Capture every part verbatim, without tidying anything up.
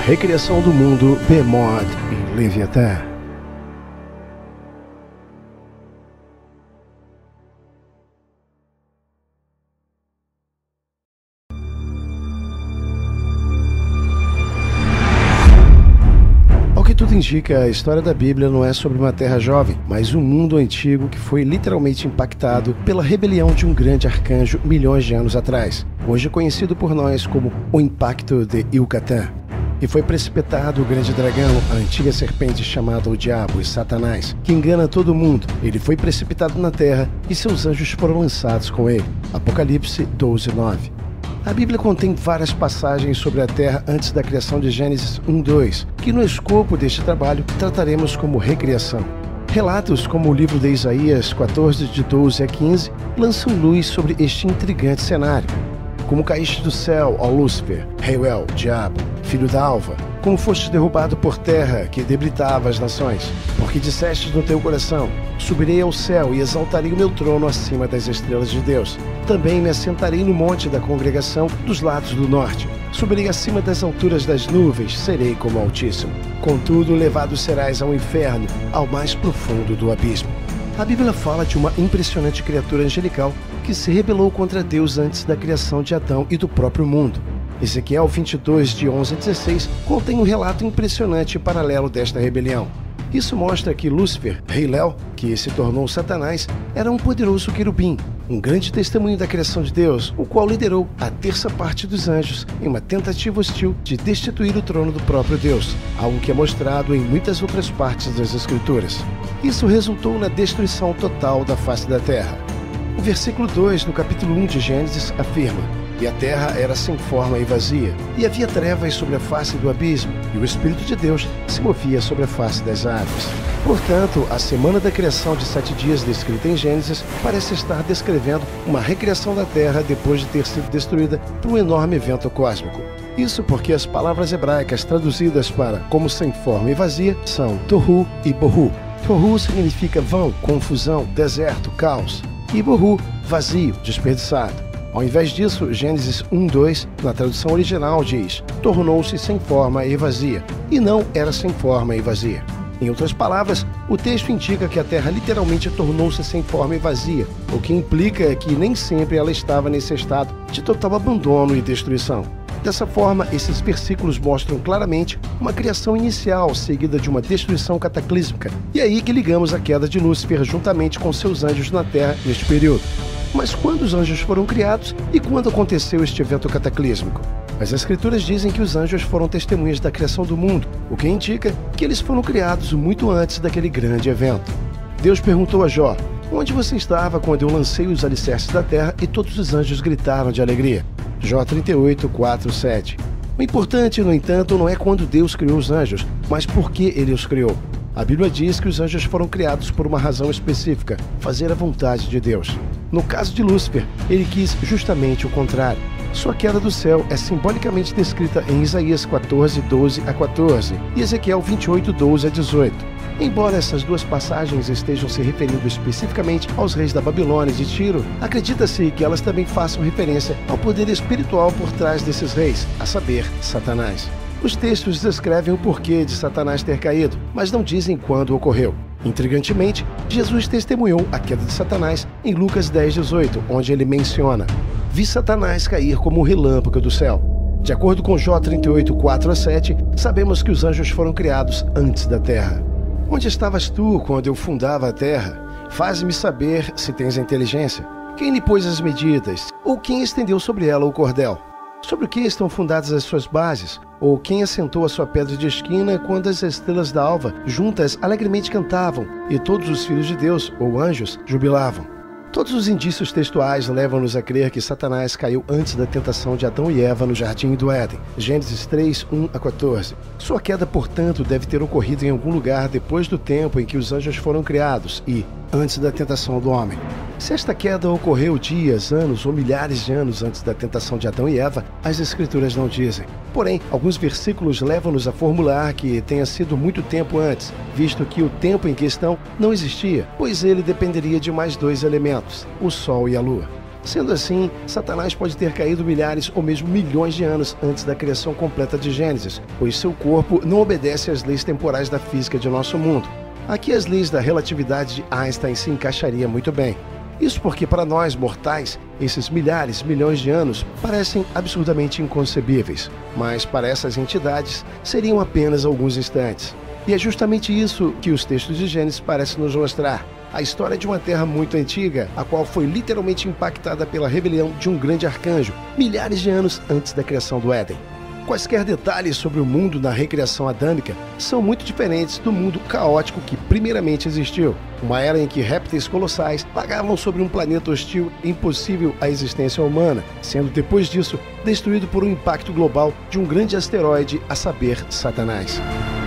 Recriação do mundo, Behemoth e Leviatã. Ao que tudo indica, a história da Bíblia não é sobre uma terra jovem, mas um mundo antigo que foi literalmente impactado pela rebelião de um grande arcanjo milhões de anos atrás, hoje conhecido por nós como o Impacto de Yucatán. E foi precipitado o grande dragão, a antiga serpente chamada o Diabo e Satanás, que engana todo mundo. Ele foi precipitado na terra e seus anjos foram lançados com ele. Apocalipse doze, nove. A Bíblia contém várias passagens sobre a terra antes da criação de Gênesis um, dois, que no escopo deste trabalho trataremos como recriação. Relatos como o livro de Isaías quatorze, de doze a quinze, lançam luz sobre este intrigante cenário. Como caíste do céu, ó Lúcifer, Reuel, diabo, filho da alva, como foste derrubado por terra, que debilitava as nações, porque disseste no teu coração, subirei ao céu e exaltarei o meu trono acima das estrelas de Deus. Também me assentarei no monte da congregação dos lados do norte. Subirei acima das alturas das nuvens, serei como Altíssimo. Contudo, levado serás ao inferno, ao mais profundo do abismo. A Bíblia fala de uma impressionante criatura angelical que se rebelou contra Deus antes da criação de Adão e do próprio mundo. Ezequiel vinte e dois, de onze a dezesseis, contém um relato impressionante e paralelo desta rebelião. Isso mostra que Lúcifer, rei Léo, que se tornou Satanás, era um poderoso querubim, um grande testemunho da criação de Deus, o qual liderou a terça parte dos anjos em uma tentativa hostil de destituir o trono do próprio Deus, algo que é mostrado em muitas outras partes das Escrituras. Isso resultou na destruição total da face da terra. O versículo dois, no capítulo um de Gênesis, afirma: E a terra era sem forma e vazia, e havia trevas sobre a face do abismo, e o Espírito de Deus se movia sobre a face das águas. Portanto, a semana da criação de sete dias descrita em Gênesis parece estar descrevendo uma recriação da terra depois de ter sido destruída por um enorme evento cósmico. Isso porque as palavras hebraicas traduzidas para como sem forma e vazia são tohu e bohu. Tohu significa vão, confusão, deserto, caos. E bohu, vazio, desperdiçado. Ao invés disso, Gênesis um, dois, na tradução original, diz: tornou-se sem forma e vazia, e não era sem forma e vazia. Em outras palavras, o texto indica que a terra literalmente tornou-se sem forma e vazia, o que implica que nem sempre ela estava nesse estado de total abandono e destruição. Dessa forma, esses versículos mostram claramente uma criação inicial seguida de uma destruição cataclísmica, e é aí que ligamos a queda de Lúcifer juntamente com seus anjos na terra neste período. Mas quando os anjos foram criados e quando aconteceu este evento cataclísmico? As Escrituras dizem que os anjos foram testemunhas da criação do mundo, o que indica que eles foram criados muito antes daquele grande evento. Deus perguntou a Jó: onde você estava quando eu lancei os alicerces da terra e todos os anjos gritaram de alegria? Jó trinta e oito, quatro, sete. O importante, no entanto, não é quando Deus criou os anjos, mas por que Ele os criou. A Bíblia diz que os anjos foram criados por uma razão específica: fazer a vontade de Deus. No caso de Lúcifer, ele quis justamente o contrário. Sua queda do céu é simbolicamente descrita em Isaías quatorze, doze a quatorze e Ezequiel vinte e oito, doze a dezoito. Embora essas duas passagens estejam se referindo especificamente aos reis da Babilônia e de Tiro, acredita-se que elas também façam referência ao poder espiritual por trás desses reis, a saber, Satanás. Os textos descrevem o porquê de Satanás ter caído, mas não dizem quando ocorreu. Intrigantemente, Jesus testemunhou a queda de Satanás em Lucas dez, dezoito, onde ele menciona: vi Satanás cair como um relâmpago do céu. De acordo com Jó trinta e oito, quatro a sete, sabemos que os anjos foram criados antes da terra. Onde estavas tu quando eu fundava a terra? Faz-me saber se tens a inteligência. Quem lhe pôs as medidas? Ou quem estendeu sobre ela o cordel? Sobre o que estão fundadas as suas bases? Ou quem assentou a sua pedra de esquina quando as estrelas da alva juntas alegremente cantavam e todos os filhos de Deus, ou anjos, jubilavam? Todos os indícios textuais levam-nos a crer que Satanás caiu antes da tentação de Adão e Eva no Jardim do Éden. Gênesis três, um a quatorze. Sua queda, portanto, deve ter ocorrido em algum lugar depois do tempo em que os anjos foram criados e antes da tentação do homem. Se esta queda ocorreu dias, anos ou milhares de anos antes da tentação de Adão e Eva, as Escrituras não dizem. Porém, alguns versículos levam-nos a formular que tenha sido muito tempo antes, visto que o tempo em questão não existia, pois ele dependeria de mais dois elementos, o Sol e a Lua. Sendo assim, Satanás pode ter caído milhares ou mesmo milhões de anos antes da criação completa de Gênesis, pois seu corpo não obedece às leis temporais da física de nosso mundo. Aqui as leis da relatividade de Einstein se encaixariam muito bem. Isso porque para nós, mortais, esses milhares, milhões de anos parecem absurdamente inconcebíveis, mas para essas entidades seriam apenas alguns instantes. E é justamente isso que os textos de Gênesis parecem nos mostrar. A história de uma terra muito antiga, a qual foi literalmente impactada pela rebelião de um grande arcanjo, milhares de anos antes da criação do Éden. Quaisquer detalhes sobre o mundo na recriação adâmica são muito diferentes do mundo caótico que primeiramente existiu, uma era em que répteis colossais vagavam sobre um planeta hostil e impossível à existência humana, sendo depois disso destruído por um impacto global de um grande asteroide, a saber, Satanás.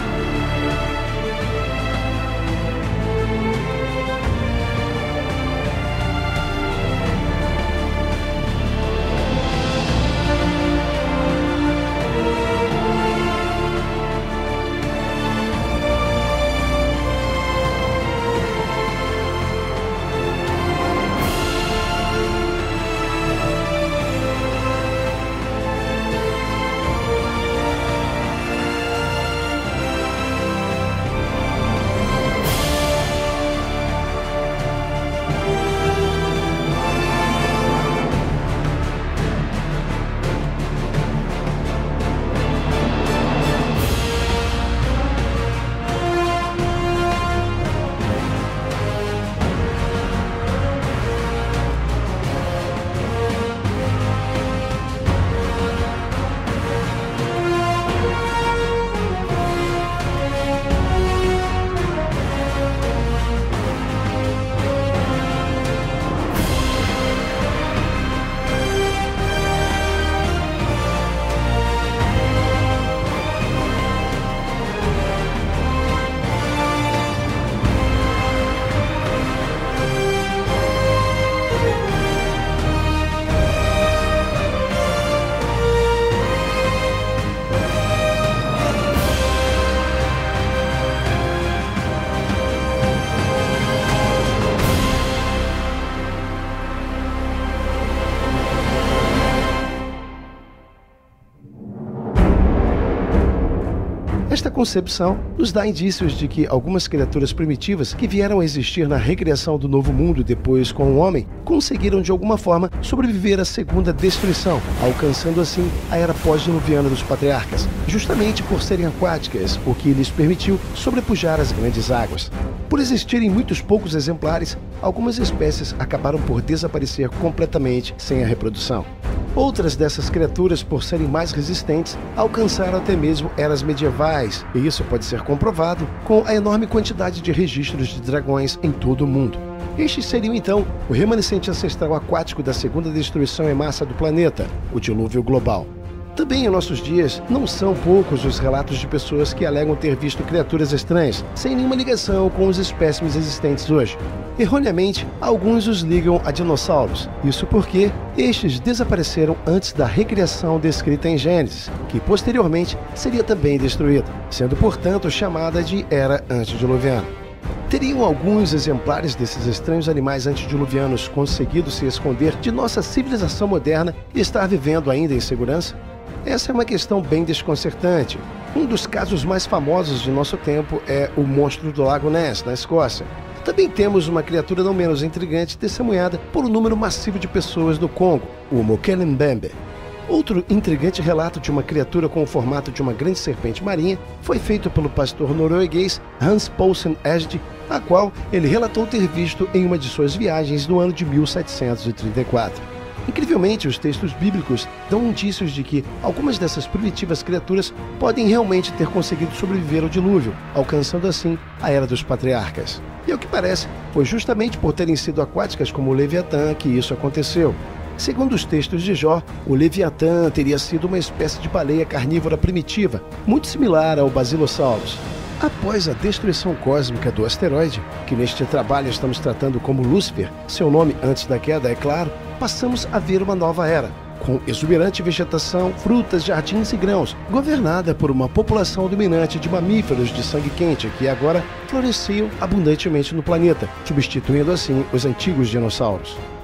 Esta concepção nos dá indícios de que algumas criaturas primitivas que vieram a existir na recriação do Novo Mundo depois com o homem, conseguiram de alguma forma sobreviver à segunda destruição, alcançando assim a era pós-diluviana dos patriarcas, justamente por serem aquáticas, o que lhes permitiu sobrepujar as grandes águas. Por existirem muitos poucos exemplares, algumas espécies acabaram por desaparecer completamente sem a reprodução. Outras dessas criaturas, por serem mais resistentes, alcançaram até mesmo eras medievais, e isso pode ser comprovado com a enorme quantidade de registros de dragões em todo o mundo. Estes seriam então o remanescente ancestral aquático da segunda destruição em massa do planeta, o dilúvio global. Também em nossos dias, não são poucos os relatos de pessoas que alegam ter visto criaturas estranhas, sem nenhuma ligação com os espécimes existentes hoje. Erroneamente, alguns os ligam a dinossauros, isso porque estes desapareceram antes da recriação descrita em Gênesis, que posteriormente seria também destruída, sendo portanto chamada de Era Antediluviana. Teriam alguns exemplares desses estranhos animais antediluvianos conseguido se esconder de nossa civilização moderna e estar vivendo ainda em segurança? Essa é uma questão bem desconcertante. Um dos casos mais famosos de nosso tempo é o monstro do Lago Ness, na Escócia. Também temos uma criatura não menos intrigante testemunhada por um número massivo de pessoas no Congo, o Mokelembembe. Outro intrigante relato de uma criatura com o formato de uma grande serpente marinha foi feito pelo pastor norueguês Hans Poulsen Egede, a qual ele relatou ter visto em uma de suas viagens no ano de mil setecentos e trinta e quatro. Incrivelmente, os textos bíblicos dão indícios de que algumas dessas primitivas criaturas podem realmente ter conseguido sobreviver ao dilúvio, alcançando assim a Era dos Patriarcas. E ao que parece, foi justamente por terem sido aquáticas como o Leviatã que isso aconteceu. Segundo os textos de Jó, o Leviatã teria sido uma espécie de baleia carnívora primitiva, muito similar ao Basilosaurus. Após a destruição cósmica do asteroide, que neste trabalho estamos tratando como Lúcifer, seu nome antes da queda, é claro, passamos a ver uma nova era, com exuberante vegetação, frutas, jardins e grãos, governada por uma população dominante de mamíferos de sangue quente que agora floresciam abundantemente no planeta, substituindo assim os antigos dinossauros.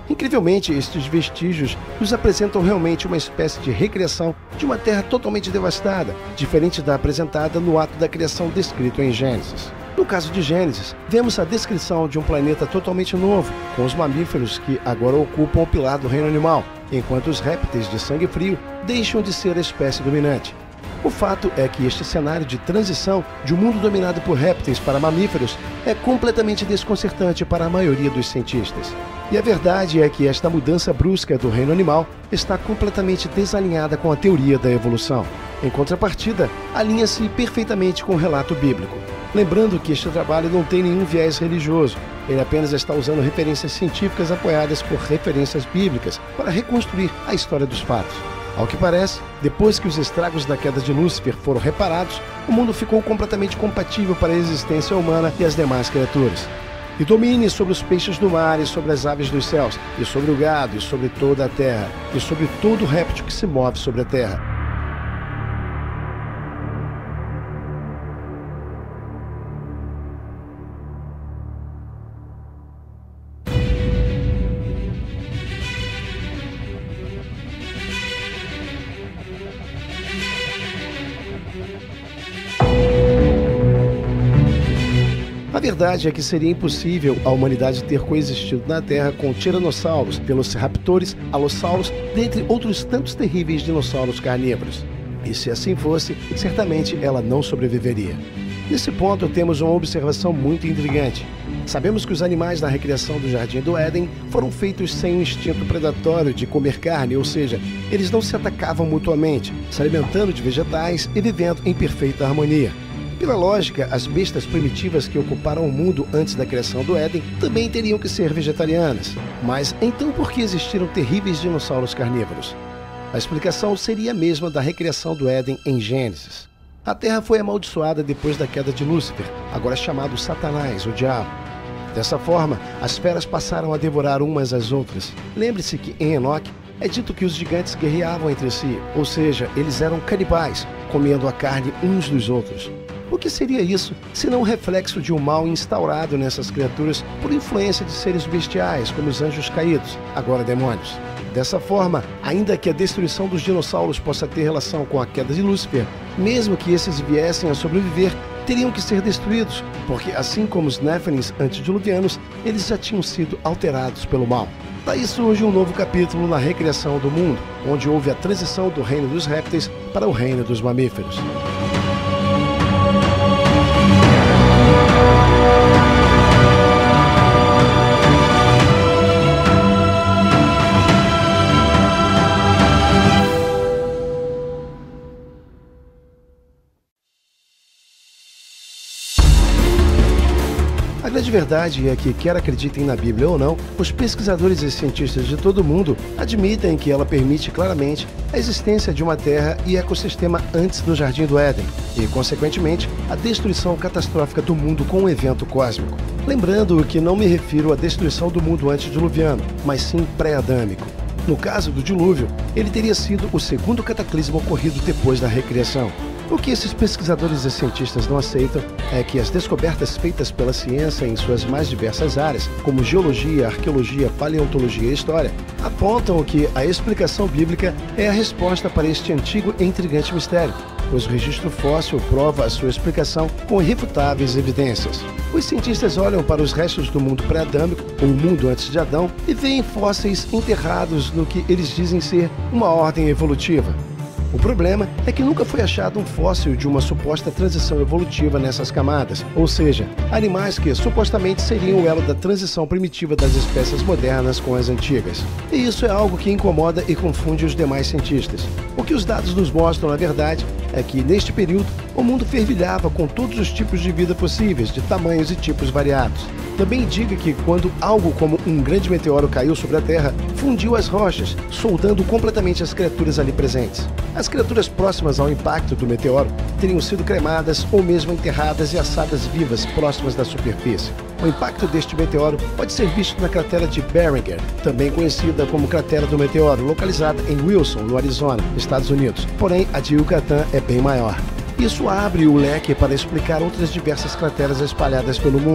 Incrivelmente, estes vestígios nos apresentam realmente uma espécie de recriação de uma terra totalmente devastada, diferente da apresentada no ato da criação descrito em Gênesis. No caso de Gênesis, vemos a descrição de um planeta totalmente novo, com os mamíferos que agora ocupam o pilar do reino animal, enquanto os répteis de sangue frio deixam de ser a espécie dominante. O fato é que este cenário de transição de um mundo dominado por répteis para mamíferos é completamente desconcertante para a maioria dos cientistas. E a verdade é que esta mudança brusca do reino animal está completamente desalinhada com a teoria da evolução. Em contrapartida, alinha-se perfeitamente com o relato bíblico. Lembrando que este trabalho não tem nenhum viés religioso, ele apenas está usando referências científicas apoiadas por referências bíblicas para reconstruir a história dos fatos. Ao que parece, depois que os estragos da queda de Lúcifer foram reparados, o mundo ficou completamente compatível para a existência humana e as demais criaturas. E domine sobre os peixes do mar, e sobre as aves dos céus, e sobre o gado, e sobre toda a terra, e sobre todo réptil que se move sobre a terra. A verdade é que seria impossível a humanidade ter coexistido na Terra com tiranossauros, velociraptores, alossauros, dentre outros tantos terríveis dinossauros carnívoros. E se assim fosse, certamente ela não sobreviveria. Nesse ponto, temos uma observação muito intrigante. Sabemos que os animais da recriação do Jardim do Éden foram feitos sem um instinto predatório de comer carne, ou seja, eles não se atacavam mutuamente, se alimentando de vegetais e vivendo em perfeita harmonia. Pela lógica, as bestas primitivas que ocuparam o mundo antes da criação do Éden também teriam que ser vegetarianas. Mas então por que existiram terríveis dinossauros carnívoros? A explicação seria a mesma da recriação do Éden em Gênesis. A Terra foi amaldiçoada depois da queda de Lúcifer, agora chamado Satanás, o Diabo. Dessa forma, as feras passaram a devorar umas às outras. Lembre-se que em Enoque é dito que os gigantes guerreavam entre si, ou seja, eles eram canibais, comendo a carne uns dos outros. O que seria isso, senão um reflexo de um mal instaurado nessas criaturas por influência de seres bestiais, como os anjos caídos, agora demônios? Dessa forma, ainda que a destruição dos dinossauros possa ter relação com a queda de Lúcifer, mesmo que esses viessem a sobreviver, teriam que ser destruídos, porque assim como os Néfilins antediluvianos, eles já tinham sido alterados pelo mal. Daí surge um novo capítulo na recriação do mundo, onde houve a transição do reino dos répteis para o reino dos mamíferos. A grande verdade é que, quer acreditem na Bíblia ou não, os pesquisadores e cientistas de todo o mundo admitem que ela permite claramente a existência de uma terra e ecossistema antes do Jardim do Éden e, consequentemente, a destruição catastrófica do mundo com um evento cósmico. Lembrando que não me refiro à destruição do mundo antediluviano, mas sim pré-adâmico. No caso do dilúvio, ele teria sido o segundo cataclismo ocorrido depois da recriação. O que esses pesquisadores e cientistas não aceitam é que as descobertas feitas pela ciência em suas mais diversas áreas, como geologia, arqueologia, paleontologia e história, apontam que a explicação bíblica é a resposta para este antigo e intrigante mistério, pois o registro fóssil prova a sua explicação com irrefutáveis evidências. Os cientistas olham para os restos do mundo pré-adâmico, ou mundo antes de Adão, e veem fósseis enterrados no que eles dizem ser uma ordem evolutiva. O problema é que nunca foi achado um fóssil de uma suposta transição evolutiva nessas camadas, ou seja, animais que supostamente seriam o elo da transição primitiva das espécies modernas com as antigas. E isso é algo que incomoda e confunde os demais cientistas. O que os dados nos mostram, na verdade, é que neste período o mundo fervilhava com todos os tipos de vida possíveis, de tamanhos e tipos variados. Também diga que quando algo como um grande meteoro caiu sobre a Terra, fundiu as rochas, soldando completamente as criaturas ali presentes. As criaturas próximas ao impacto do meteoro teriam sido cremadas ou mesmo enterradas e assadas vivas próximas da superfície. O impacto deste meteoro pode ser visto na cratera de Barringer, também conhecida como cratera do meteoro, localizada em Wilson, no Arizona, Estados Unidos. Porém, a de Yucatán é bem maior. Isso abre o leque para explicar outras diversas crateras espalhadas pelo mundo.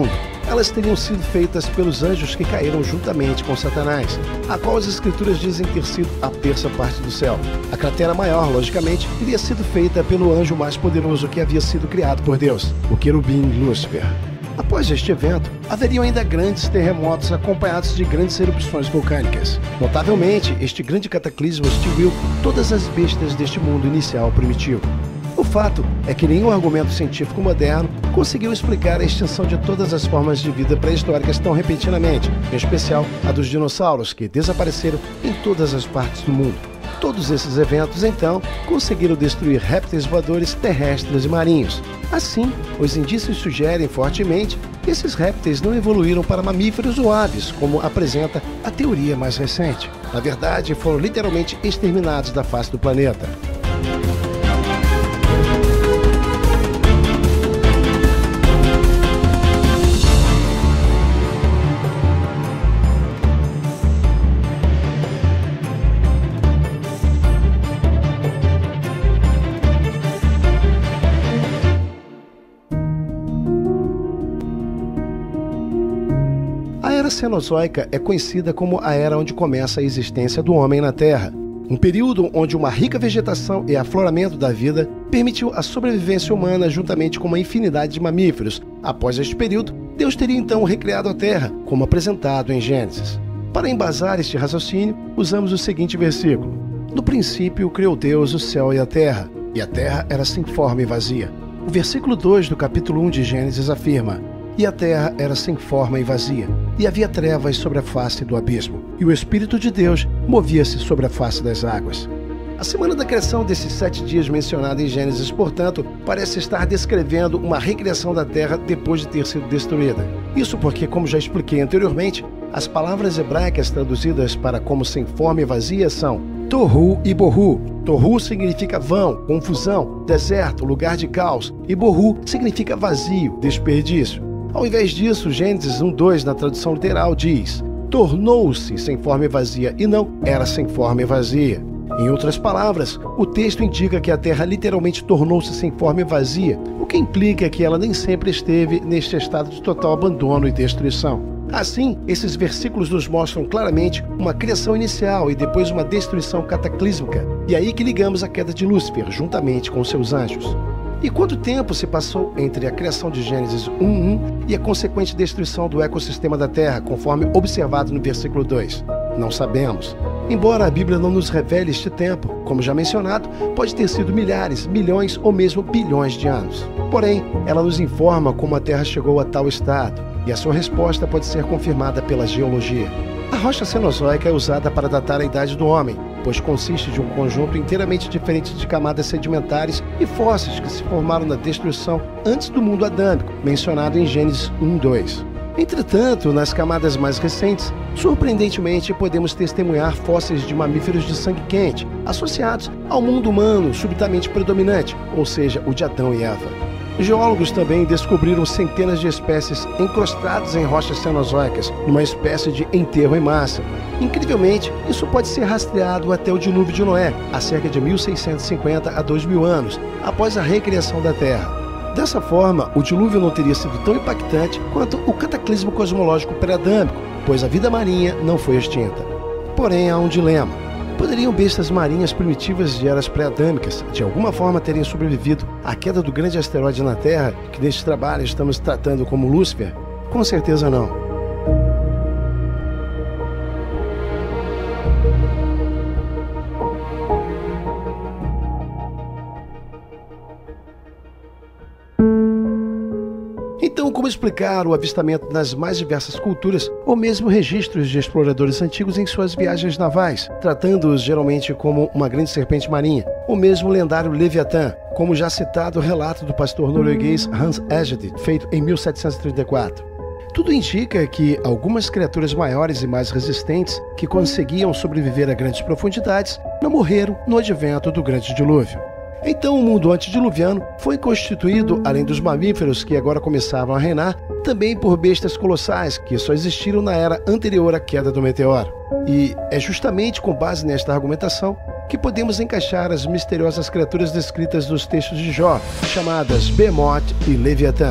elas teriam sido feitas pelos anjos que caíram juntamente com Satanás, a qual as escrituras dizem ter sido a terça parte do céu. A cratera maior, logicamente, teria sido feita pelo anjo mais poderoso que havia sido criado por Deus, o querubim Lúcifer. Após este evento, haveriam ainda grandes terremotos acompanhados de grandes erupções vulcânicas. Notavelmente, este grande cataclismo extinguiu todas as bestas deste mundo inicial primitivo. O fato é que nenhum argumento científico moderno conseguiu explicar a extinção de todas as formas de vida pré-históricas tão repentinamente, em especial a dos dinossauros, que desapareceram em todas as partes do mundo. Todos esses eventos, então, conseguiram destruir répteis voadores terrestres e marinhos. Assim, os indícios sugerem fortemente que esses répteis não evoluíram para mamíferos ou aves, como apresenta a teoria mais recente. Na verdade, foram literalmente exterminados da face do planeta. A Era Cenozoica é conhecida como a era onde começa a existência do homem na Terra. Um período onde uma rica vegetação e afloramento da vida permitiu a sobrevivência humana juntamente com uma infinidade de mamíferos. Após este período, Deus teria então recriado a Terra, como apresentado em Gênesis. Para embasar este raciocínio, usamos o seguinte versículo: No princípio criou Deus o céu e a terra, e a terra era sem forma e vazia. O versículo dois do capítulo um de Gênesis afirma: E a terra era sem forma e vazia, e havia trevas sobre a face do abismo, e o Espírito de Deus movia-se sobre a face das águas. A semana da criação desses sete dias mencionada em Gênesis, portanto, parece estar descrevendo uma recriação da terra depois de ter sido destruída. Isso porque, como já expliquei anteriormente, as palavras hebraicas traduzidas para como sem forma e vazia são Tohu e Bohu. Tohu significa vão, confusão, deserto, lugar de caos, e Bohu significa vazio, desperdício. Ao invés disso, Gênesis um dois, na tradução literal, diz: tornou-se sem forma e vazia, e não era sem forma e vazia. Em outras palavras, o texto indica que a terra literalmente tornou-se sem forma e vazia, o que implica que ela nem sempre esteve neste estado de total abandono e destruição. Assim, esses versículos nos mostram claramente uma criação inicial e depois uma destruição cataclísmica, e é aí que ligamos a queda de Lúcifer, juntamente com seus anjos. E quanto tempo se passou entre a criação de Gênesis um um e a consequente destruição do ecossistema da Terra, conforme observado no versículo dois? Não sabemos. Embora a Bíblia não nos revele este tempo, como já mencionado, pode ter sido milhares, milhões ou mesmo bilhões de anos. Porém, ela nos informa como a Terra chegou a tal estado, e a sua resposta pode ser confirmada pela geologia. A rocha cenozoica é usada para datar a idade do homem, pois consiste de um conjunto inteiramente diferente de camadas sedimentares e fósseis que se formaram na destruição antes do mundo adâmico, mencionado em Gênesis um dois. Entretanto, nas camadas mais recentes, surpreendentemente podemos testemunhar fósseis de mamíferos de sangue quente, associados ao mundo humano subitamente predominante, ou seja, o de Adão e Eva. Geólogos também descobriram centenas de espécies encrostadas em rochas cenozoicas, numa espécie de enterro em massa. Incrivelmente, isso pode ser rastreado até o dilúvio de Noé, há cerca de mil seiscentos e cinquenta a dois mil anos, após a recriação da Terra. Dessa forma, o dilúvio não teria sido tão impactante quanto o cataclismo cosmológico pré-adâmico, pois a vida marinha não foi extinta. Porém, há um dilema. Poderiam bestas marinhas primitivas de eras pré-adâmicas de alguma forma terem sobrevivido à queda do grande asteroide na Terra, que neste trabalho estamos tratando como Lúcifer? Com certeza não. Então, como explicar o avistamento nas mais diversas culturas, ou mesmo registros de exploradores antigos em suas viagens navais, tratando-os geralmente como uma grande serpente marinha, ou mesmo o lendário Leviatã, como já citado o relato do pastor norueguês Hans Egede, feito em mil setecentos e trinta e quatro. Tudo indica que algumas criaturas maiores e mais resistentes, que conseguiam sobreviver a grandes profundidades, não morreram no advento do grande dilúvio. Então o mundo antediluviano foi constituído, além dos mamíferos que agora começavam a reinar, também por bestas colossais que só existiram na era anterior à queda do meteoro. E é justamente com base nesta argumentação que podemos encaixar as misteriosas criaturas descritas nos textos de Jó, chamadas Behemoth e Leviatã.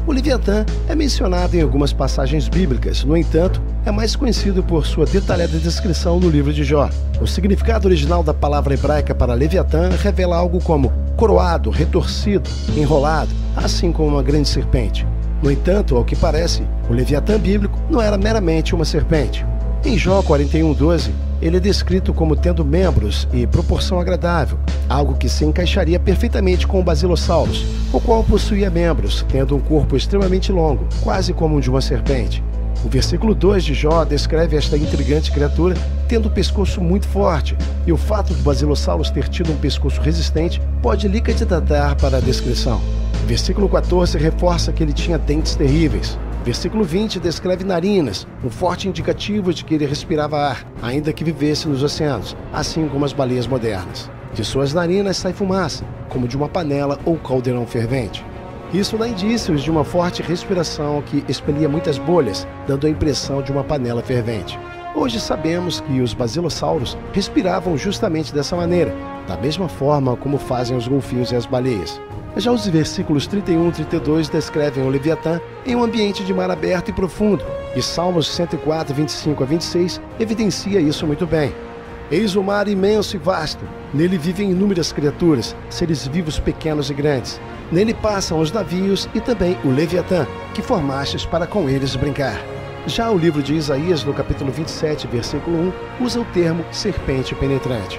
O Leviatã é mencionado em algumas passagens bíblicas, no entanto, é mais conhecido por sua detalhada descrição no livro de Jó. O significado original da palavra hebraica para Leviatã revela algo como coroado, retorcido, enrolado, assim como uma grande serpente. No entanto, ao que parece, o Leviatã bíblico não era meramente uma serpente. Em Jó quarenta e um, doze, ele é descrito como tendo membros e proporção agradável, algo que se encaixaria perfeitamente com o Basilossauros, o qual possuía membros, tendo um corpo extremamente longo, quase como o de uma serpente. O versículo dois de Jó descreve esta intrigante criatura tendo um pescoço muito forte, e o fato do Basilossauros ter tido um pescoço resistente pode lhe candidatar para a descrição. O versículo quatorze reforça que ele tinha dentes terríveis. O versículo vinte descreve narinas, um forte indicativo de que ele respirava ar, ainda que vivesse nos oceanos, assim como as baleias modernas. De suas narinas sai fumaça, como de uma panela ou caldeirão fervente. Isso dá indícios de uma forte respiração que expelia muitas bolhas, dando a impressão de uma panela fervente. Hoje sabemos que os basilossauros respiravam justamente dessa maneira, da mesma forma como fazem os golfinhos e as baleias. Já os versículos trinta e um e trinta e dois descrevem o Leviatã em um ambiente de mar aberto e profundo, e Salmos cento e quatro, vinte e cinco a vinte e seis evidencia isso muito bem. Eis o mar imenso e vasto, nele vivem inúmeras criaturas, seres vivos pequenos e grandes. Nele passam os navios e também o Leviatã, que formastes para com eles brincar. Já o livro de Isaías, no capítulo vinte e sete, versículo um, usa o termo serpente penetrante.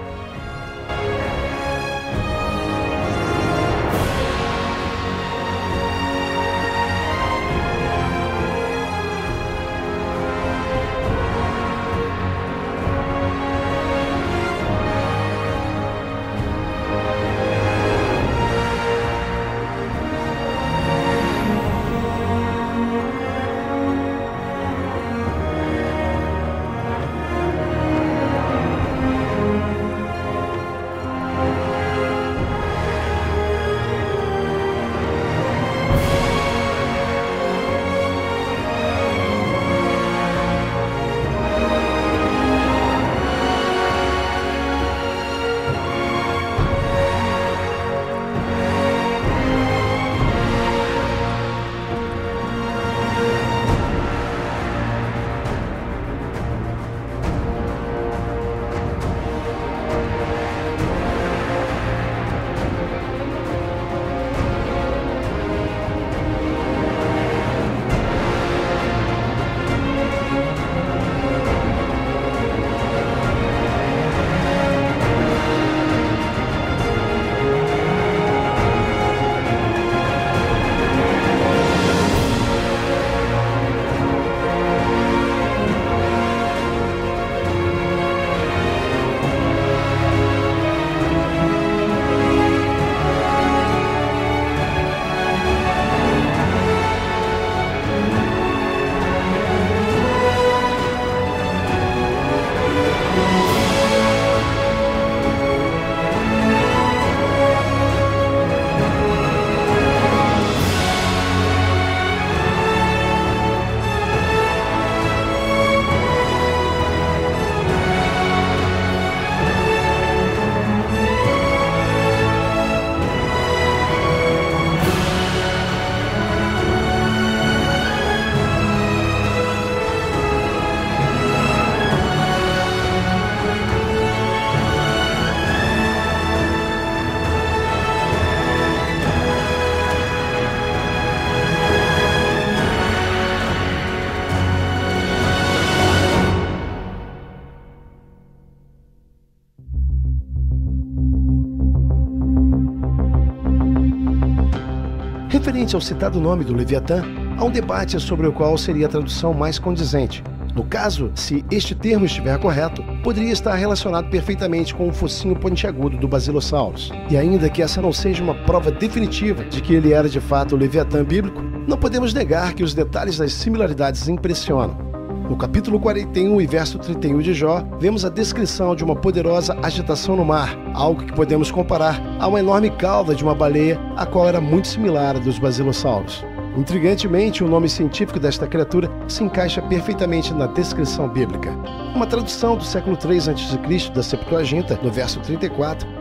Referente ao citado nome do Leviatã, há um debate sobre o qual seria a tradução mais condizente. No caso, se este termo estiver correto, poderia estar relacionado perfeitamente com o focinho pontiagudo do Basilossauros. E ainda que essa não seja uma prova definitiva de que ele era de fato o Leviatã bíblico, não podemos negar que os detalhes das similaridades impressionam. No capítulo quarenta e um e verso trinta e um de Jó, vemos a descrição de uma poderosa agitação no mar, algo que podemos comparar a uma enorme cauda de uma baleia, a qual era muito similar à dos basilossauros. Intrigantemente, o nome científico desta criatura se encaixa perfeitamente na descrição bíblica. Uma tradução do século três antes de Cristo da Septuaginta, no verso trinta e quatro,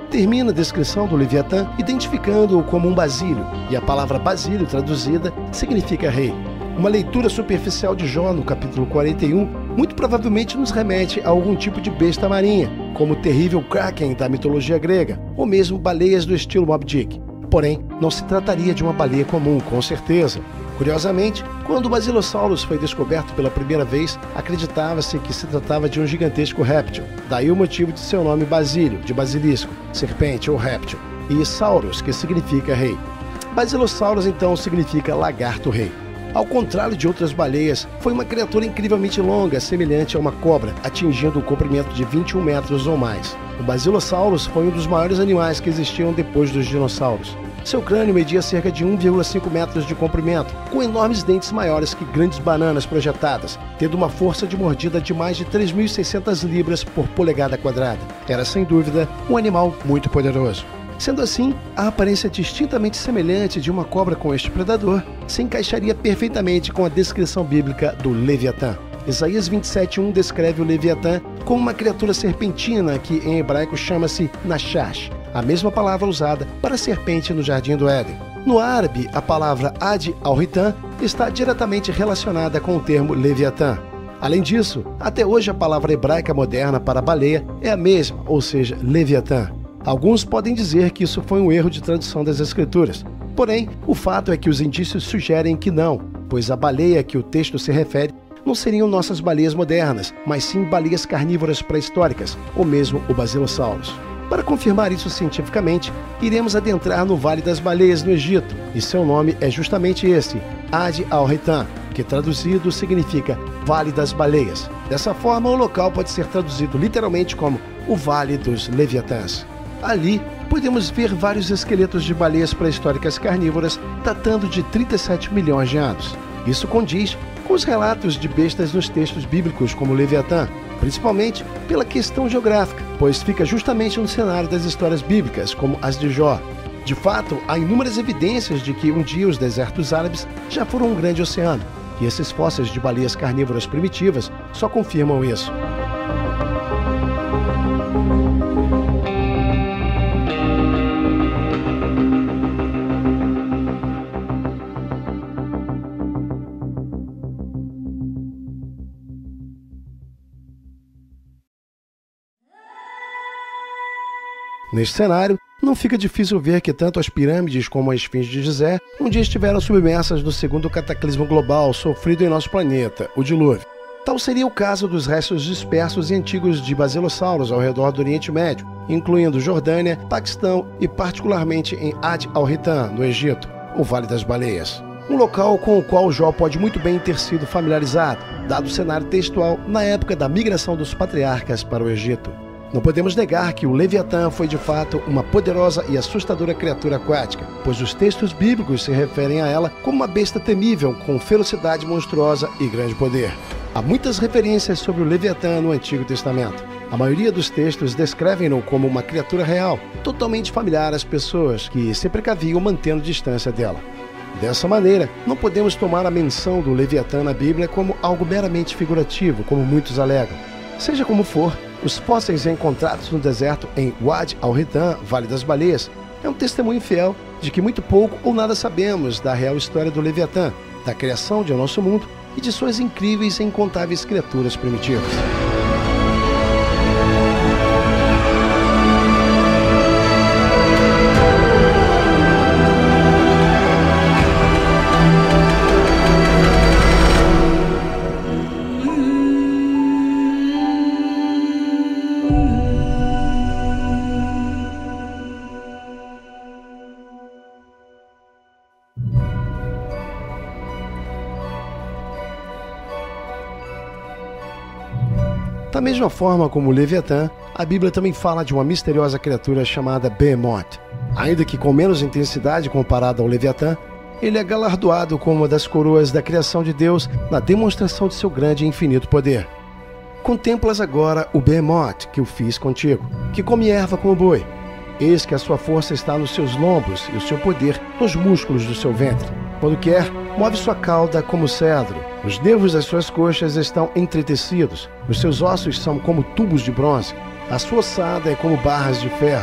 Termina a descrição do Leviatã identificando-o como um basílio, e a palavra basílio traduzida significa rei. Uma leitura superficial de Jó no capítulo quarenta e um muito provavelmente nos remete a algum tipo de besta marinha, como o terrível Kraken da mitologia grega, ou mesmo baleias do estilo Moby Dick. Porém, não se trataria de uma baleia comum, com certeza. Curiosamente, quando o Basilosaurus foi descoberto pela primeira vez, acreditava-se que se tratava de um gigantesco réptil. Daí o motivo de seu nome basílio, de basilisco, serpente ou réptil, e saurus, que significa rei. Basilosaurus então significa lagarto-rei. Ao contrário de outras baleias, foi uma criatura incrivelmente longa, semelhante a uma cobra, atingindo um comprimento de vinte e um metros ou mais. O Basilosaurus foi um dos maiores animais que existiram depois dos dinossauros. Seu crânio media cerca de um vírgula cinco metros de comprimento, com enormes dentes maiores que grandes bananas projetadas, tendo uma força de mordida de mais de três mil e seiscentas libras por polegada quadrada. Era, sem dúvida, um animal muito poderoso. Sendo assim, a aparência distintamente semelhante de uma cobra com este predador se encaixaria perfeitamente com a descrição bíblica do Leviatã. Isaías vinte e sete, um descreve o Leviatã como uma criatura serpentina que em hebraico chama-se Nashash, a mesma palavra usada para serpente no Jardim do Éden. No árabe, a palavra Ad al-Hitan está diretamente relacionada com o termo Leviatã. Além disso, até hoje a palavra hebraica moderna para baleia é a mesma, ou seja, Leviatã. Alguns podem dizer que isso foi um erro de tradução das Escrituras. Porém, o fato é que os indícios sugerem que não, pois a baleia a que o texto se refere não seriam nossas baleias modernas, mas sim baleias carnívoras pré-históricas, ou mesmo o Basilosaurus. Para confirmar isso cientificamente, iremos adentrar no Vale das Baleias no Egito, e seu nome é justamente esse, Ad al-Hitan, que traduzido significa Vale das Baleias. Dessa forma, o local pode ser traduzido literalmente como o Vale dos Leviatãs. Ali, podemos ver vários esqueletos de baleias pré-históricas carnívoras datando de trinta e sete milhões de anos. Isso condiz com os relatos de bestas nos textos bíblicos como o Leviatã, principalmente pela questão geográfica, pois fica justamente no cenário das histórias bíblicas, como as de Jó. De fato, há inúmeras evidências de que um dia os desertos árabes já foram um grande oceano, e esses fósseis de baleias carnívoras primitivas só confirmam isso. Neste cenário, não fica difícil ver que tanto as pirâmides como a esfinge de Gizé um dia estiveram submersas no segundo cataclismo global sofrido em nosso planeta, o dilúvio. Tal seria o caso dos restos dispersos e antigos de Basilosaurus ao redor do Oriente Médio, incluindo Jordânia, Paquistão e particularmente em Ad al-Hitan, no Egito, o Vale das Baleias. Um local com o qual Jó pode muito bem ter sido familiarizado, dado o cenário textual na época da migração dos patriarcas para o Egito. Não podemos negar que o Leviatã foi de fato uma poderosa e assustadora criatura aquática, pois os textos bíblicos se referem a ela como uma besta temível, com ferocidade monstruosa e grande poder. Há muitas referências sobre o Leviatã no Antigo Testamento. A maioria dos textos descrevem-no como uma criatura real, totalmente familiar às pessoas, que se precaviam mantendo distância dela. Dessa maneira, não podemos tomar a menção do Leviatã na Bíblia como algo meramente figurativo, como muitos alegam. Seja como for, os fósseis encontrados no deserto em Wadi al-Hitan, Vale das Baleias, é um testemunho fiel de que muito pouco ou nada sabemos da real história do Leviatã, da criação de nosso mundo e de suas incríveis e incontáveis criaturas primitivas. Da mesma forma como o Leviatã, a Bíblia também fala de uma misteriosa criatura chamada Behemoth. Ainda que com menos intensidade comparada ao Leviatã, ele é galardoado como uma das coroas da criação de Deus na demonstração de seu grande e infinito poder. Contemplas agora o Behemoth que eu fiz contigo, que come erva como boi. Eis que a sua força está nos seus lombos e o seu poder nos músculos do seu ventre. Quando quer, move sua cauda como cedro. Os nervos das suas coxas estão entretecidos. Os seus ossos são como tubos de bronze. A sua ossada é como barras de ferro.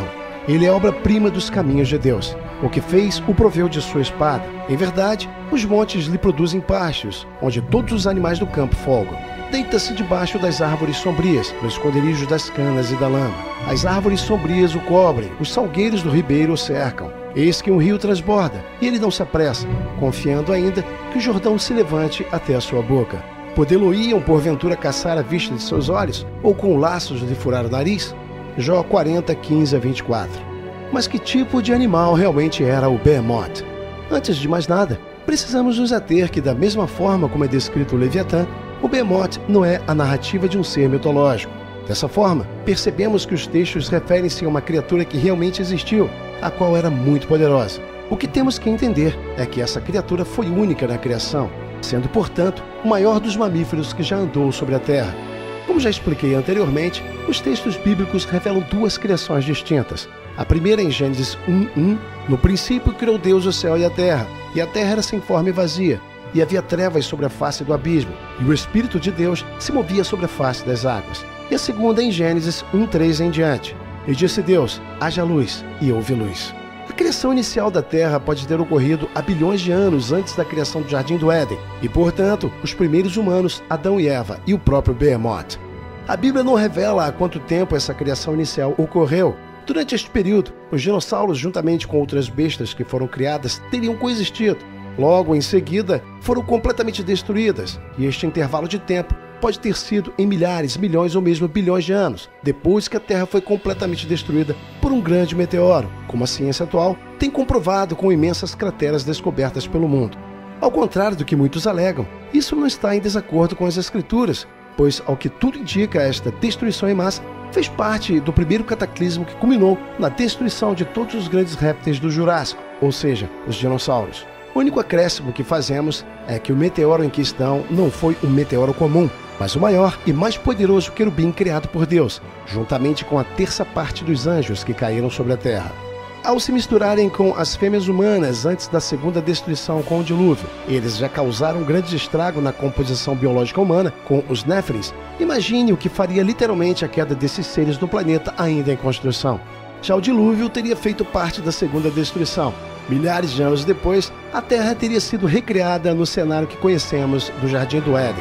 Ele é obra-prima dos caminhos de Deus. O que fez o proveu de sua espada. Em verdade, os montes lhe produzem pastos, onde todos os animais do campo folgam. Deita-se debaixo das árvores sombrias, no esconderijo das canas e da lama. As árvores sombrias o cobrem, os salgueiros do ribeiro o cercam. Eis que um rio transborda, e ele não se apressa, confiando ainda que o Jordão se levante até a sua boca. Podê-lo-iam porventura caçar à vista de seus olhos, ou com laços de furar o nariz? Jó quarenta, quinze a vinte e quatro. Mas que tipo de animal realmente era o Behemoth? Antes de mais nada, precisamos nos ater que, da mesma forma como é descrito o Leviatã, o Behemoth não é a narrativa de um ser mitológico. Dessa forma, percebemos que os textos referem-se a uma criatura que realmente existiu, a qual era muito poderosa. O que temos que entender é que essa criatura foi única na criação, sendo, portanto, o maior dos mamíferos que já andou sobre a Terra. Como já expliquei anteriormente, os textos bíblicos revelam duas criações distintas. A primeira em Gênesis um, um, no princípio criou Deus o céu e a terra, e a terra era sem forma e vazia, e havia trevas sobre a face do abismo, e o Espírito de Deus se movia sobre a face das águas. E a segunda em Gênesis um, três em diante. E disse Deus, haja luz, e houve luz. A criação inicial da Terra pode ter ocorrido há bilhões de anos antes da criação do Jardim do Éden, e, portanto, os primeiros humanos, Adão e Eva, e o próprio Behemoth. A Bíblia não revela há quanto tempo essa criação inicial ocorreu. Durante este período, os dinossauros, juntamente com outras bestas que foram criadas, teriam coexistido. Logo em seguida, foram completamente destruídas, e este intervalo de tempo pode ter sido em milhares, milhões ou mesmo bilhões de anos, depois que a Terra foi completamente destruída por um grande meteoro, como a ciência atual tem comprovado com imensas crateras descobertas pelo mundo. Ao contrário do que muitos alegam, isso não está em desacordo com as Escrituras, pois, ao que tudo indica, esta destruição em massa fez parte do primeiro cataclismo que culminou na destruição de todos os grandes répteis do Jurássico, ou seja, os dinossauros. O único acréscimo que fazemos é que o meteoro em questão não foi um meteoro comum, mas o maior e mais poderoso querubim criado por Deus, juntamente com a terça parte dos anjos que caíram sobre a terra. Ao se misturarem com as fêmeas humanas antes da segunda destruição com o dilúvio, eles já causaram um grande estrago na composição biológica humana com os Néfilins. Imagine o que faria literalmente a queda desses seres no planeta ainda em construção. Já o dilúvio teria feito parte da segunda destruição. Milhares de anos depois, a Terra teria sido recriada no cenário que conhecemos do Jardim do Éden.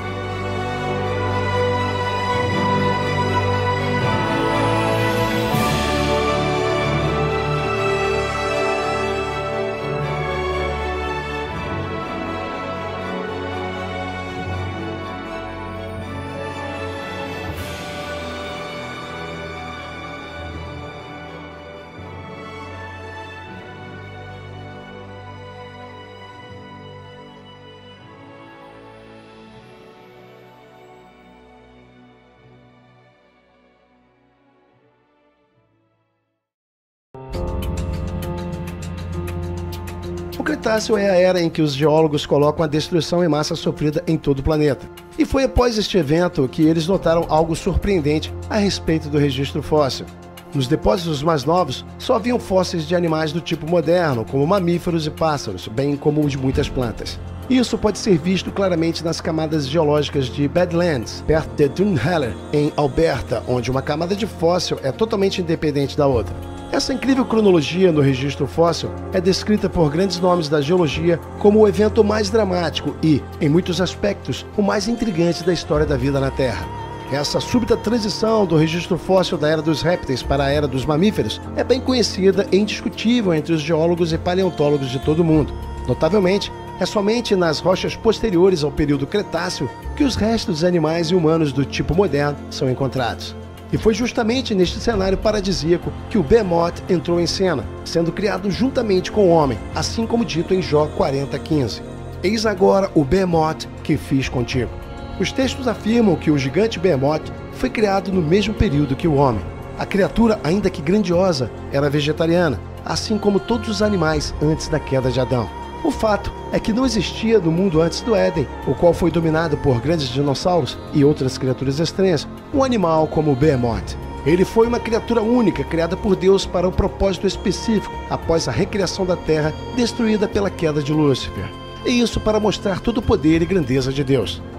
O Cretáceo é a era em que os geólogos colocam a destruição em massa sofrida em todo o planeta. E foi após este evento que eles notaram algo surpreendente a respeito do registro fóssil. Nos depósitos mais novos, só haviam fósseis de animais do tipo moderno, como mamíferos e pássaros, bem como os de muitas plantas. Isso pode ser visto claramente nas camadas geológicas de Badlands, perto de Drumheller, em Alberta, onde uma camada de fóssil é totalmente independente da outra. Essa incrível cronologia no registro fóssil é descrita por grandes nomes da geologia como o evento mais dramático e, em muitos aspectos, o mais intrigante da história da vida na Terra. Essa súbita transição do registro fóssil da era dos répteis para a era dos mamíferos é bem conhecida e indiscutível entre os geólogos e paleontólogos de todo o mundo. Notavelmente, é somente nas rochas posteriores ao período Cretáceo que os restos de animais e humanos do tipo moderno são encontrados. E foi justamente neste cenário paradisíaco que o Behemoth entrou em cena, sendo criado juntamente com o homem, assim como dito em Jó quarenta, quinze. Eis agora o Behemoth que fiz contigo. Os textos afirmam que o gigante Behemoth foi criado no mesmo período que o homem. A criatura, ainda que grandiosa, era vegetariana, assim como todos os animais antes da queda de Adão. O fato é que não existia no mundo antes do Éden, o qual foi dominado por grandes dinossauros e outras criaturas estranhas, um animal como o Behemoth. Ele foi uma criatura única, criada por Deus para um propósito específico, após a recriação da Terra destruída pela queda de Lúcifer. E isso para mostrar todo o poder e grandeza de Deus. Para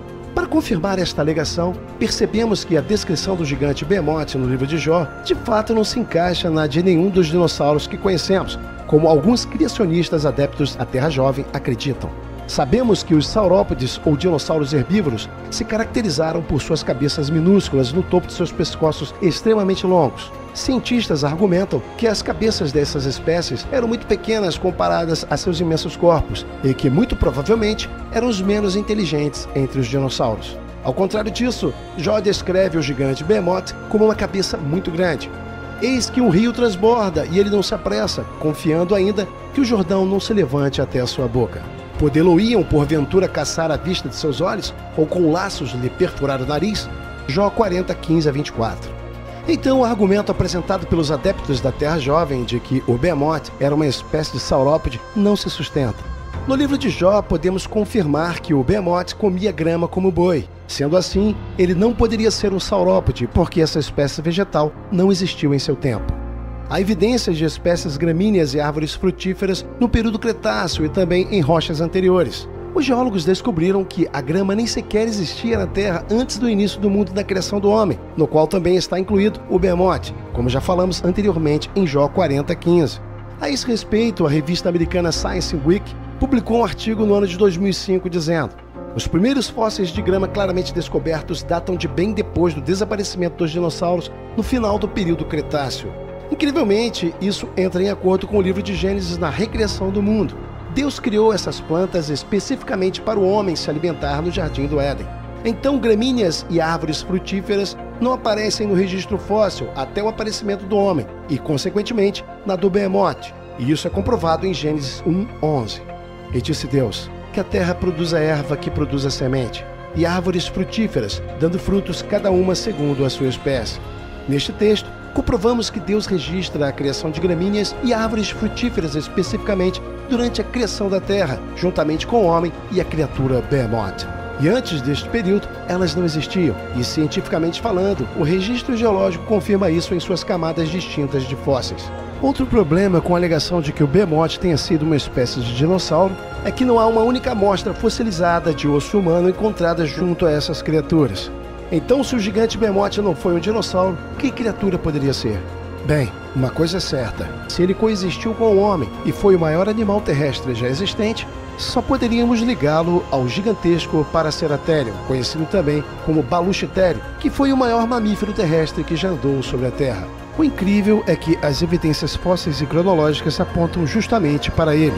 Para confirmar esta alegação, percebemos que a descrição do gigante Behemoth no livro de Jó, de fato não se encaixa na de nenhum dos dinossauros que conhecemos, como alguns criacionistas adeptos à Terra Jovem acreditam. Sabemos que os saurópodes ou dinossauros herbívoros se caracterizaram por suas cabeças minúsculas no topo de seus pescoços extremamente longos. Cientistas argumentam que as cabeças dessas espécies eram muito pequenas comparadas a seus imensos corpos e que, muito provavelmente, eram os menos inteligentes entre os dinossauros. Ao contrário disso, Jó descreve o gigante Behemoth como uma cabeça muito grande. Eis que um rio transborda e ele não se apressa, confiando ainda que o Jordão não se levante até a sua boca. Podê-lo-iam, porventura, caçar à vista de seus olhos, ou com laços lhe perfurar o nariz? Jó quarenta, quinze a vinte e quatro. Então, o argumento apresentado pelos adeptos da Terra Jovem de que o Behemoth era uma espécie de saurópode não se sustenta. No livro de Jó, podemos confirmar que o Behemoth comia grama como boi. Sendo assim, ele não poderia ser um saurópode, porque essa espécie vegetal não existiu em seu tempo. Há evidências de espécies gramíneas e árvores frutíferas no período Cretáceo e também em rochas anteriores. Os geólogos descobriram que a grama nem sequer existia na Terra antes do início do mundo da criação do homem, no qual também está incluído o Behemoth, como já falamos anteriormente em Jó quarenta, quinze. A esse respeito, a revista americana Science Week publicou um artigo no ano de dois mil e cinco dizendo: os primeiros fósseis de grama claramente descobertos datam de bem depois do desaparecimento dos dinossauros no final do período Cretáceo. Incrivelmente, isso entra em acordo com o livro de Gênesis na recriação do mundo. Deus criou essas plantas especificamente para o homem se alimentar no Jardim do Éden. Então, gramíneas e árvores frutíferas não aparecem no registro fóssil até o aparecimento do homem e, consequentemente, na do Behemoth. E isso é comprovado em Gênesis um, onze. E disse Deus: que a terra produza erva que produza semente, e árvores frutíferas, dando frutos cada uma segundo a sua espécie. Neste texto, comprovamos que Deus registra a criação de gramíneas e árvores frutíferas especificamente durante a criação da terra, juntamente com o homem e a criatura Behemoth. E antes deste período, elas não existiam, e cientificamente falando, o registro geológico confirma isso em suas camadas distintas de fósseis. Outro problema com a alegação de que o Behemoth tenha sido uma espécie de dinossauro é que não há uma única amostra fossilizada de osso humano encontrada junto a essas criaturas. Então, se o gigante Behemoth não foi um dinossauro, que criatura poderia ser? Bem, uma coisa é certa: se ele coexistiu com o homem e foi o maior animal terrestre já existente, só poderíamos ligá-lo ao gigantesco Paraceratherium, conhecido também como Baluchitério, que foi o maior mamífero terrestre que já andou sobre a Terra. O incrível é que as evidências fósseis e cronológicas apontam justamente para ele.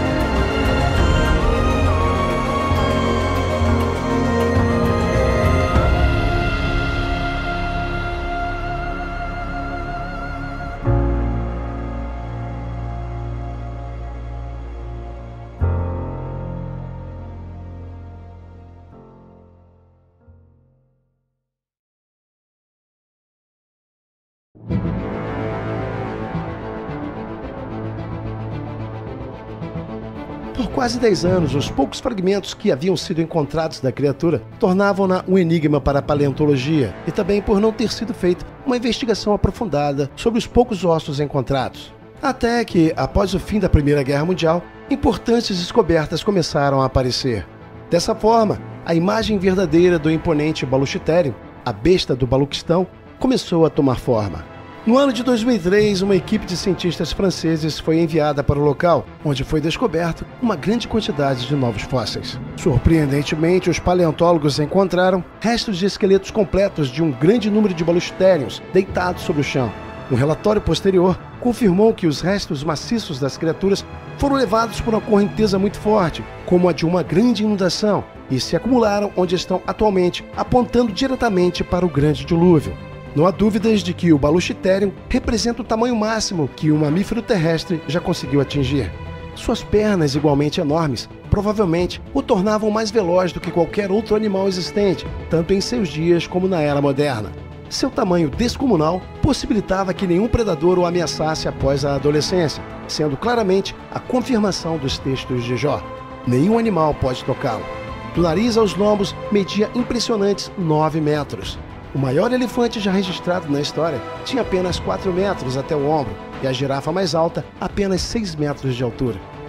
Por quase dez anos, os poucos fragmentos que haviam sido encontrados da criatura tornavam-na um enigma para a paleontologia, e também por não ter sido feita uma investigação aprofundada sobre os poucos ossos encontrados. Até que, após o fim da Primeira Guerra Mundial, importantes descobertas começaram a aparecer. Dessa forma, a imagem verdadeira do imponente Baluchitério, a besta do Baluquistão, começou a tomar forma. No ano de dois mil e três, uma equipe de cientistas franceses foi enviada para o local, onde foi descoberto uma grande quantidade de novos fósseis. Surpreendentemente, os paleontólogos encontraram restos de esqueletos completos de um grande número de baluchitérios deitados sobre o chão. Um relatório posterior confirmou que os restos maciços das criaturas foram levados por uma correnteza muito forte, como a de uma grande inundação, e se acumularam onde estão atualmente, apontando diretamente para o grande dilúvio. Não há dúvidas de que o Baluchitério representa o tamanho máximo que um mamífero terrestre já conseguiu atingir. Suas pernas, igualmente enormes, provavelmente o tornavam mais veloz do que qualquer outro animal existente, tanto em seus dias como na era moderna. Seu tamanho descomunal possibilitava que nenhum predador o ameaçasse após a adolescência, sendo claramente a confirmação dos textos de Jó. Nenhum animal pode tocá-lo. Do nariz aos lombos, media impressionantes nove metros. O maior elefante já registrado na história tinha apenas quatro metros até o ombro, e a girafa mais alta apenas seis metros de altura.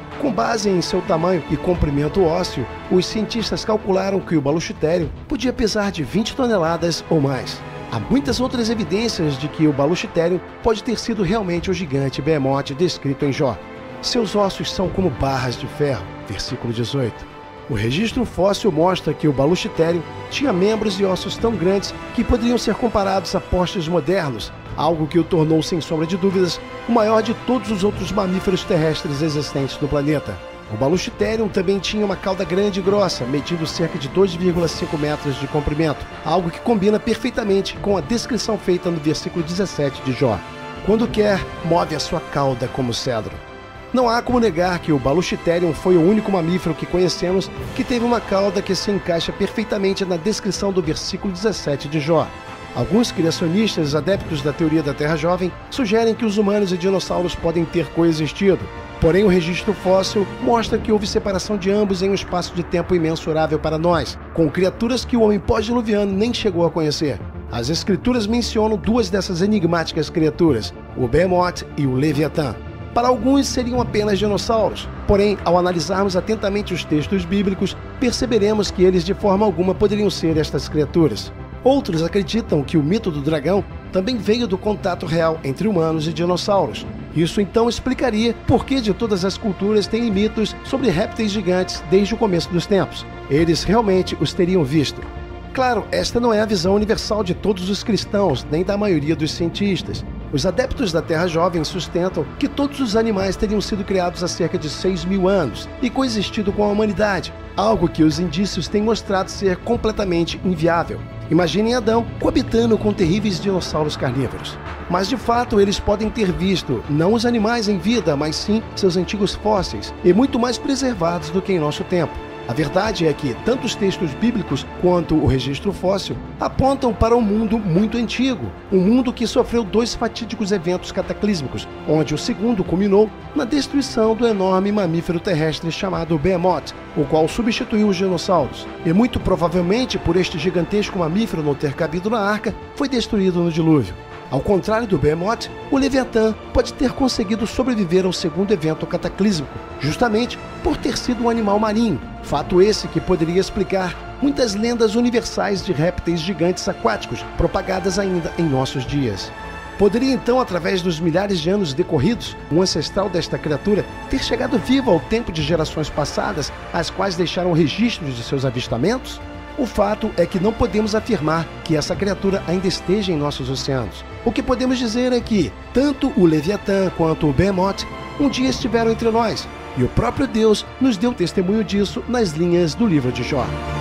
Com base em seu tamanho e comprimento ósseo, os cientistas calcularam que o baluchitério podia pesar de vinte toneladas ou mais. Há muitas outras evidências de que o baluchitério pode ter sido realmente o gigante Behemoth descrito em Jó. Seus ossos são como barras de ferro, versículo dezoito. O registro fóssil mostra que o baluchitério tinha membros e ossos tão grandes que poderiam ser comparados a postes modernos, algo que o tornou, sem sombra de dúvidas, o maior de todos os outros mamíferos terrestres existentes no planeta. O baluchitério também tinha uma cauda grande e grossa, medindo cerca de dois vírgula cinco metros de comprimento, algo que combina perfeitamente com a descrição feita no versículo dezessete de Jó. Quando quer, move a sua cauda como cedro. Não há como negar que o Baluchitherium foi o único mamífero que conhecemos que teve uma cauda que se encaixa perfeitamente na descrição do versículo dezessete de Jó. Alguns criacionistas adeptos da teoria da Terra Jovem sugerem que os humanos e dinossauros podem ter coexistido. Porém, o registro fóssil mostra que houve separação de ambos em um espaço de tempo imensurável para nós, com criaturas que o homem pós-diluviano nem chegou a conhecer. As escrituras mencionam duas dessas enigmáticas criaturas, o Behemoth e o Leviatã. Para alguns seriam apenas dinossauros, porém, ao analisarmos atentamente os textos bíblicos, perceberemos que eles de forma alguma poderiam ser estas criaturas. Outros acreditam que o mito do dragão também veio do contato real entre humanos e dinossauros. Isso então explicaria por que de todas as culturas têm mitos sobre répteis gigantes desde o começo dos tempos. Eles realmente os teriam visto. Claro, esta não é a visão universal de todos os cristãos, nem da maioria dos cientistas. Os adeptos da Terra Jovem sustentam que todos os animais teriam sido criados há cerca de seis mil anos e coexistido com a humanidade, algo que os indícios têm mostrado ser completamente inviável. Imaginem Adão coabitando com terríveis dinossauros carnívoros. Mas de fato eles podem ter visto não os animais em vida, mas sim seus antigos fósseis, e muito mais preservados do que em nosso tempo. A verdade é que tanto os textos bíblicos quanto o registro fóssil apontam para um mundo muito antigo, um mundo que sofreu dois fatídicos eventos cataclísmicos, onde o segundo culminou na destruição do enorme mamífero terrestre chamado Behemoth, o qual substituiu os dinossauros. E muito provavelmente por este gigantesco mamífero não ter cabido na arca, foi destruído no dilúvio. Ao contrário do Behemoth, o Leviatã pode ter conseguido sobreviver ao segundo evento cataclísmico, justamente por ter sido um animal marinho, fato esse que poderia explicar muitas lendas universais de répteis gigantes aquáticos propagadas ainda em nossos dias. Poderia então, através dos milhares de anos decorridos, um ancestral desta criatura ter chegado vivo ao tempo de gerações passadas, as quais deixaram registros de seus avistamentos? O fato é que não podemos afirmar que essa criatura ainda esteja em nossos oceanos. O que podemos dizer é que tanto o Leviatã quanto o Behemoth um dia estiveram entre nós, e o próprio Deus nos deu testemunho disso nas linhas do livro de Jó.